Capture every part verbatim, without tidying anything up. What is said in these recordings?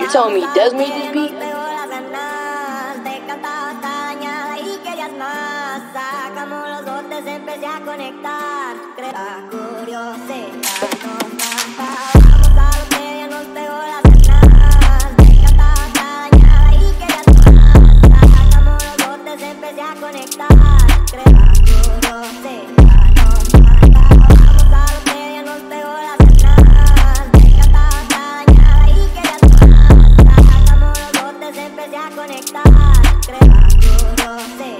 You're telling me Des made this beat? Sacamos los botes, empecé a conectar. Crea curiosidad, nos mata. Vamos a lo que ya nos pegó las ganas. Descartada, dañada y querías más. Sacamos los botes, empecé a conectar. Crea curiosidad, nos mata. Vamos a lo que ya nos pegó las ganas. Descartada, dañada y querías más. Sacamos los botes, empecé a conectar. Crea curiosidad.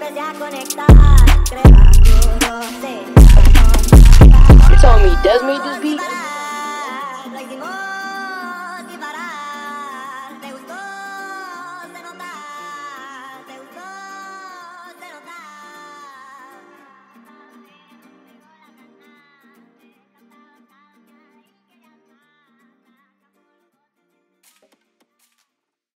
You're telling me Des made this?